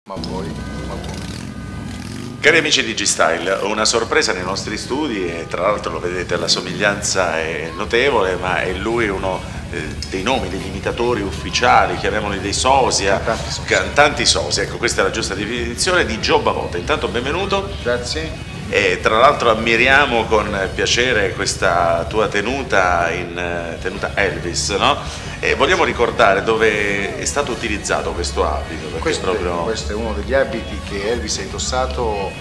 Ma voi? Ma voi? Cari amici di G-Style, ho una sorpresa nei nostri studi e tra l'altro lo vedete, la somiglianza è notevole, ma è lui uno dei nomi, degli imitatori ufficiali, chiamiamoli dei sosia, cantanti sosia, ecco, questa è la giusta definizione, di Joe Bavota. Intanto benvenuto. Grazie. E tra l'altro ammiriamo con piacere questa tua tenuta tenuta Elvis, no? E vogliamo ricordare dove è stato utilizzato questo abito, perché Questo è uno degli abiti che Elvis ha indossato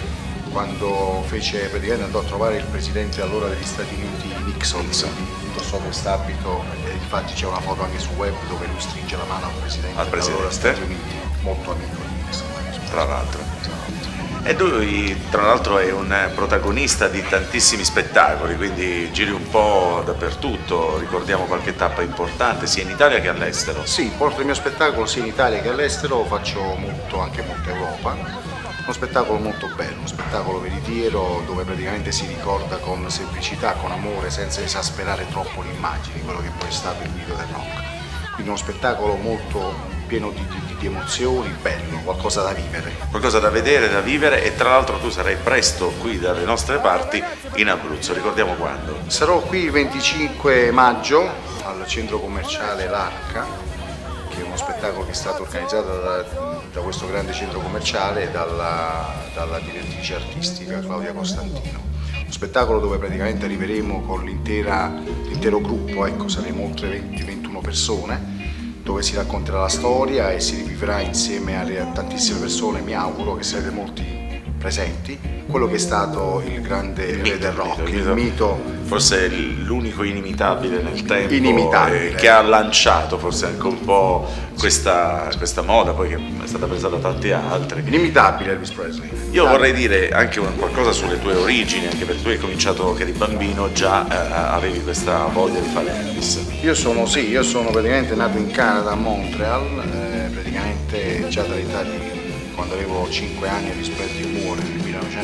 quando praticamente andò a trovare il presidente allora degli Stati Uniti, Nixon. Indossò quest'abito e infatti c'è una foto anche sul web dove lui stringe la mano al presidente degli Stati Uniti, molto amico di Nixon. Tra l'altro. E lui tra l'altro è un protagonista di tantissimi spettacoli, quindi giri un po' dappertutto, ricordiamo qualche tappa importante sia in Italia che all'estero. Sì, porto il mio spettacolo sia in Italia che all'estero, faccio anche molta Europa, uno spettacolo molto bello, uno spettacolo veritiero dove praticamente si ricorda con semplicità, con amore, senza esasperare troppo l'immagine, quello che poi è stato il mito del rock. Quindi uno spettacolo molto pieno di emozioni, bello, qualcosa da vivere. Qualcosa da vedere, da vivere, e tra l'altro tu sarai presto qui dalle nostre parti in Abruzzo, ricordiamo quando? Sarò qui il 25 maggio al centro commerciale L'Arca, che è uno spettacolo che è stato organizzato da questo grande centro commerciale e dalla direttrice artistica Claudia Costantino. Uno spettacolo dove praticamente arriveremo con l'intero gruppo, ecco, saremo oltre 20-21 persone, dove si racconterà la storia e si rivivrà insieme a tantissime persone, mi auguro che sarete molti presenti, quello che è stato il grande re del rock, il mito, forse l'unico inimitabile nel tempo, inimitabile, che ha lanciato forse anche un po' questa moda, poi che è stata presa da tanti altri. Inimitabile Elvis Presley. Io vorrei dire anche qualcosa sulle tue origini, anche perché tu hai cominciato che di bambino già avevi questa voglia di fare Elvis. Io sono praticamente nato in Canada, a Montreal, praticamente già dall'età di quando avevo 5 anni Elvis Presley muore nel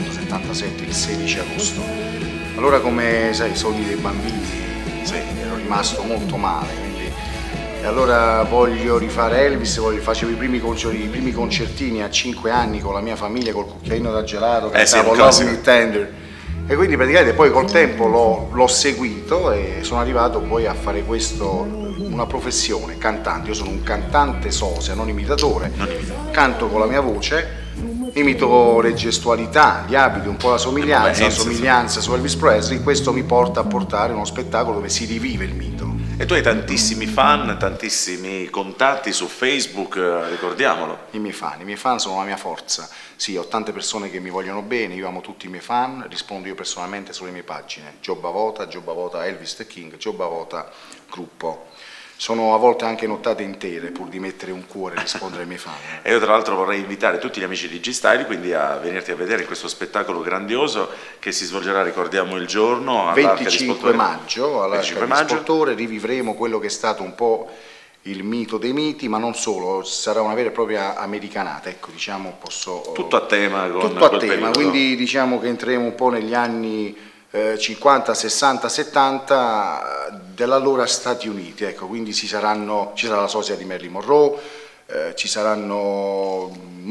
1977, il 16 agosto. Allora, come sai, i sogni dei bambini, sì, ero rimasto molto male, quindi e allora voglio rifare Elvis, facevo i primi concertini a 5 anni con la mia famiglia, col cucchiaino da gelato, cantavo Love Me Tender. E quindi praticamente poi col tempo l'ho seguito e sono arrivato poi a fare questo, una professione, cantante. Io sono un cantante sosia, non imitatore, canto con la mia voce, imito le gestualità, gli abiti, un po' la somiglianza su Elvis Presley. Questo mi porta a portare uno spettacolo dove si rivive il mito. E tu hai tantissimi fan, tantissimi contatti su Facebook, ricordiamolo. I miei fan sono la mia forza. Sì, ho tante persone che mi vogliono bene, io amo tutti i miei fan, rispondo io personalmente sulle mie pagine. Joe Bavota, Elvis the King, Joe Bavota, gruppo. Sono a volte anche nottate intere pur di mettere un cuore e rispondere ai miei fan. E io tra l'altro vorrei invitare tutti gli amici di G-Style quindi a venirti a vedere in questo spettacolo grandioso che si svolgerà, ricordiamo il giorno, 25 maggio all'Arca di Sportore. Rivivremo quello che è stato un po' il mito dei miti, ma non solo, sarà una vera e propria americanata, ecco, diciamo, tutto a tema con tutto a tema, quindi diciamo che entreremo un po' negli anni 50, 60, 70 dell'allora Stati Uniti, ecco, quindi ci sarà la sosia di Marilyn Monroe, ci saranno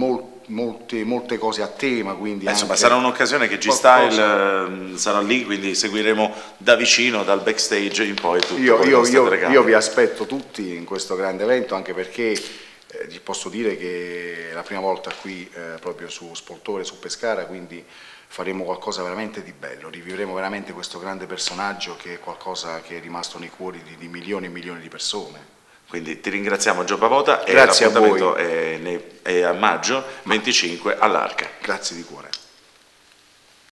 molte cose a tema, quindi insomma sarà un'occasione che G-Style sarà lì, quindi seguiremo da vicino, dal backstage in poi tutto io vi aspetto tutti in questo grande evento, anche perché vi posso dire che è la prima volta qui proprio su Sportore, su Pescara, quindi faremo qualcosa veramente di bello, rivivremo veramente questo grande personaggio che è qualcosa che è rimasto nei cuori di milioni e milioni di persone. Quindi ti ringraziamo Joe Bavota e l'appuntamento è a maggio 25 all'Arca. Grazie di cuore.